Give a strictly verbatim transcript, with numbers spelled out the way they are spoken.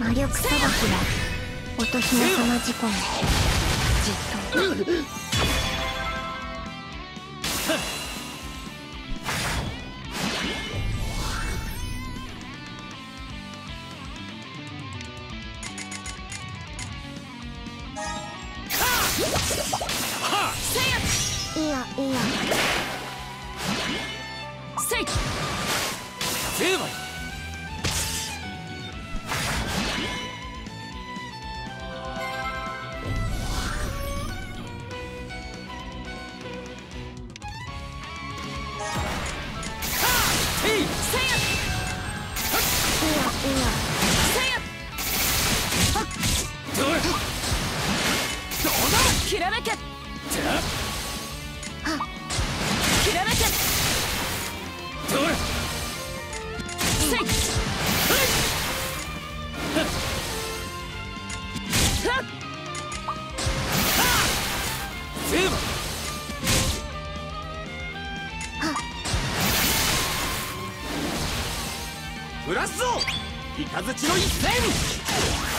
魔力さばきは乙姫様事故のじっと。いやいや。せい。成敗。きらめけ。きらめけ。せい。ブラスト。イカズチの一戦。